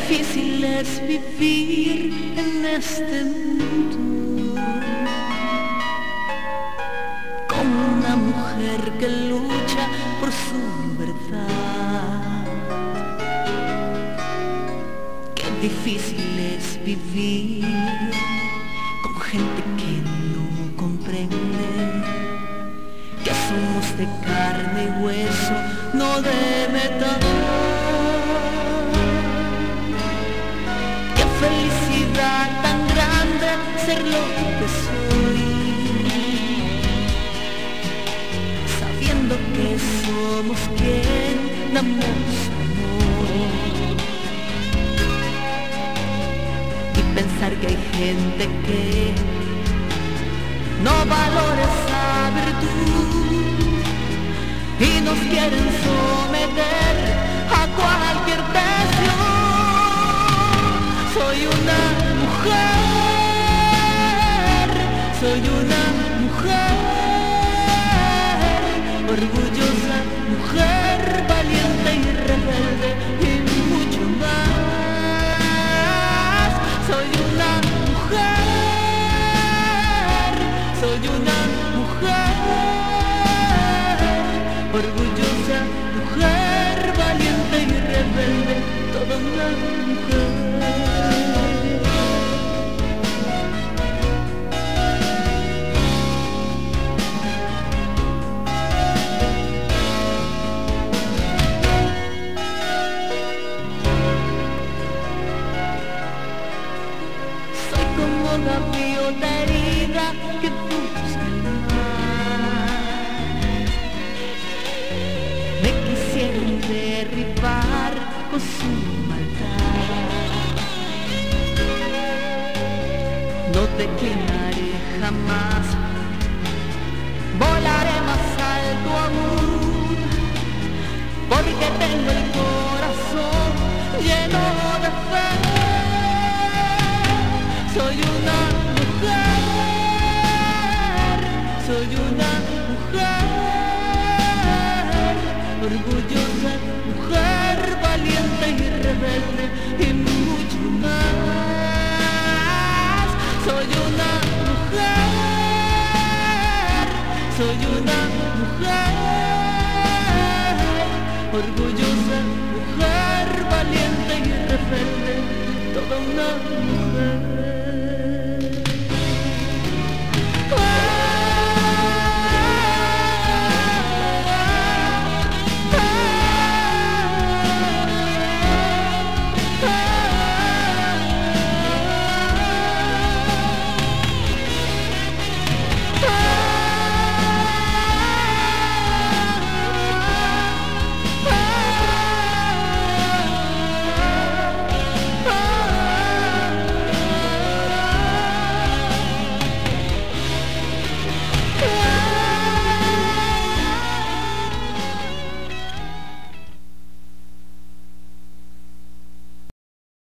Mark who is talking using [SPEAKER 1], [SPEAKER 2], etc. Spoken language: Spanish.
[SPEAKER 1] difícil es vivir en este mundo como una mujer que lucha por su libertad. Qué difícil es vivir con gente que no comprende que somos de carne y hueso, no de metal. Qué felicidad tan grande ser lo que soy, sabiendo que somos quien damos amor, y pensar que hay gente que no valora esa virtud y nos quieren someter a cualquier precio. Soy una mujer, orgullosa mujer, valiente y rebelde y mucho más. Soy una mujer, orgullosa mujer, valiente y rebelde, toda una mujer. Soy como gaviota herida que busca el mar. Me quisieron derribar con su maldad. No declinaré jamás, volaré más alto aún, porque tengo el corazón lleno de fe. Soy una mujer, orgullosa mujer, valiente y rebelde y mucho más. Soy una mujer, orgullosa mujer, valiente y rebelde, toda una mujer.